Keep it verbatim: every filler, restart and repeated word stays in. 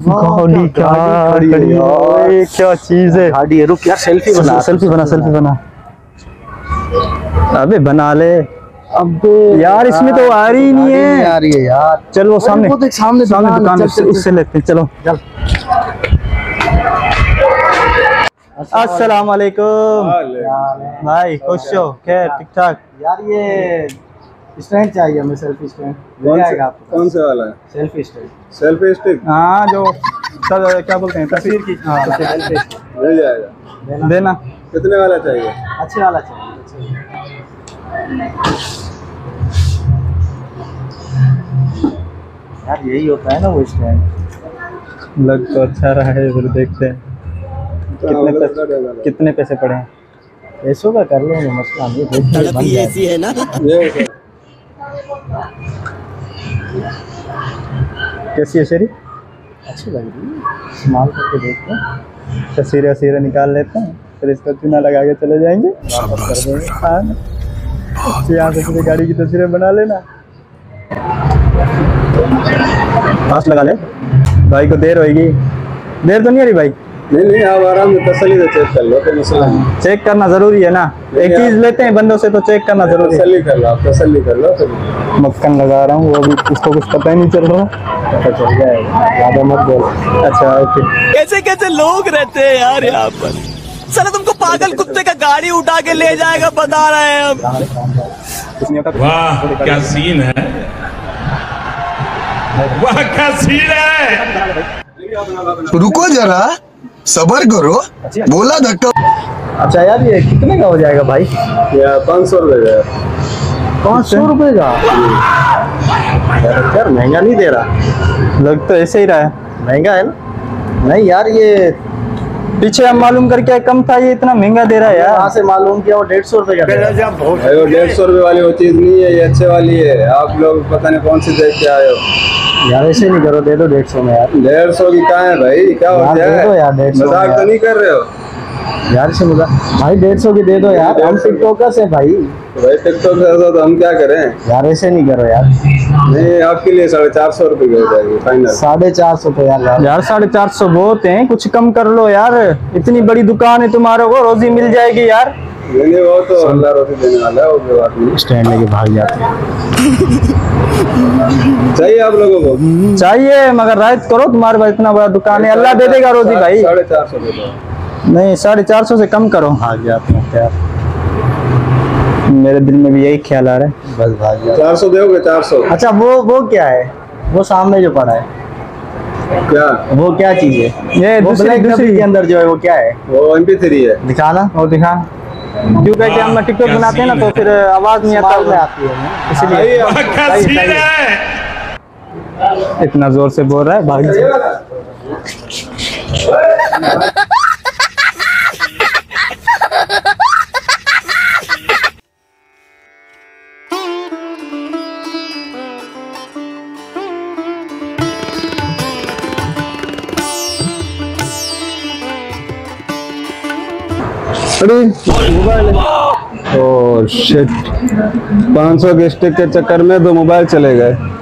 गाड़ी क्या खड़ी है यार, क्या चीज है। गाड़ी है, रुक यार सेल्फी बना, सेल्फी बना सेल्फी बना। अबे बना ले। अबे यार इसमें तो आ रही नहीं है। आ रही है यार। चल वो सामने वो देख सामने सामने दुकान है, उससे लेते हैं। चलो चल। अस्सलाम वालेकुम भाई, खुश हो? खैर ठीक ठाक। यार ये स्टैंड चाहिए हमें, सेल्फी स्टैंड कौन आएगा आपको? कौन से वाला है? सेल्फी स्टैंड, सेल्फी स्टिक हाँ जो सब क्या बोलते हैं, तस्वीर की। हाँ मिल जाएगा। देना। कितने वाला चाहिए? अच्छे वाला चाहिए। यार यही होता है ना वो स्टैंड। लग तो अच्छा रहा है, फिर देखते हैं कितने पैसे कितने पैसे पड़े हैं। पैसों का कर लेंगे, मसला नहीं। देखते ऐसी है ना। कैसी है शेरी? अच्छी लग रही है, इस्तेमाल करके देखते हैं। तस्वीरें वसीरें निकाल लेते हैं, फिर इसका चूना लगा के चले जाएंगे। हाँ यहाँ से पूरी गाड़ी की तस्वीरें बना लेना। पास लगा ले भाई को, देर होगी। देर तो नहीं आ रही भाई? नहीं नहीं, आप आराम से तसल्ली से चेक कर लो, कोई मसला नहीं। चेक करना जरूरी है ना, एक चीज लेते हैं बंदों से तो चेक करना जरूरी है। तसल्ली कर लो, आप तसल्ली कर लो। मक्खन लगा रहा हूँ, वो भी उसको कुछ पता ही नहीं चल रहा। पता चल जाएगा, ज्यादा मत बोल। अच्छा ओके। कैसे कैसे लोग रहते हैं यार यहाँ पर। साला तुमको पागल कुत्ते का गाड़ी उठा के ले जाएगा, बता रहे हैं हम। वाह क्या सीन है, वाह क्या सीन है। रुको जरा, सबर करो, बोला धक्का। अच्छा यार ये कितने का हो जाएगा भाई? या पाँच सौ रुपये का। पाँच सौ रुपये का यार, महंगा नहीं दे रहा। लग तो ऐसे ही रहा है, महंगा है ना? नहीं यार ये पीछे हम मालूम करके कम था, ये इतना महंगा दे रहा है यार। कहाँ से मालूम किया? वो डेढ़ सौ रुपये का दे रहा है। वो डेढ़ सौ रुपये वाली वो चीज़ नहीं है, ये अच्छे वाली है। आप लोग पता नहीं कौन सी देख के आए हो यार। ऐसे नहीं करो, दे दो डेढ़ सौ में यार। डेढ़ सौ की कहाँ है भाई, क्या हो गया है? मजाक तो नहीं कर रहे हो यार? से मजाक भाई, डेढ़ सौ की दे दो यार। हम टिकटॉकर्स हैं भाई। भाई टिकटॉक ऐसा तो हम क्या करें यार? ऐसे नहीं करो यार। नहीं, आपके लिए साढ़े चार सौ रुपये की हो जाएगी फाइनल। साढ़े चार सौ तो यार यार साढ़े चार सौ बहुत है, कुछ कम कर लो यार। इतनी बड़ी दुकान है तुम्हारे को, रोजी मिल जाएगी यार। नहीं वो तो अल्लाह रोटी देने वाला है, वो कोई बात नहीं। स्टैंड लेके भाग जाते हैं। चाहिए आप लोगों को? चाहिए मगर रायत करो, तुम्हारे पास इतना बड़ा दुकान है, अल्लाह दे देगा रोजी भाई। साढ़े चार सौ रुपये नहीं, साढ़े चार सौ से कम करो। भाग जाते हैं यार। मेरे दिल में भी यही ख्याल आ रहा है, बस भाग जाते। चार सौ दोगे? चार सौ। अच्छा वो वो क्या है, वो सामने जो पड़ा है क्या? वो क्या चीज है? ये वो दूसरी ब्लैक दूसरी के अंदर जो है वो क्या है? वो एम पी थ्री है। दिखाना। वो दिखा, क्यों कहते हम टिकटॉक बनाते हैं ना तो फिर आवाज नहीं आता में आती है ना, इसलिए। वाह क्या सीन है। इतना जोर से बोल रहा है, भाग जा। ओह शिट, पाँच सौ के स्टिक के चक्कर में दो मोबाइल चले गए।